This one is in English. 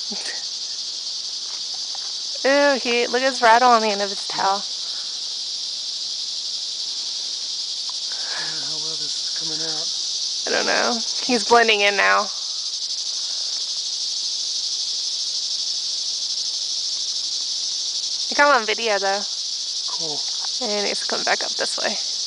Ooh, look at his rattle on the end of his tail. I don't know how well this is coming out. I don't know. He's blending in now. You got him on video though. Cool. And he needs to come back up this way.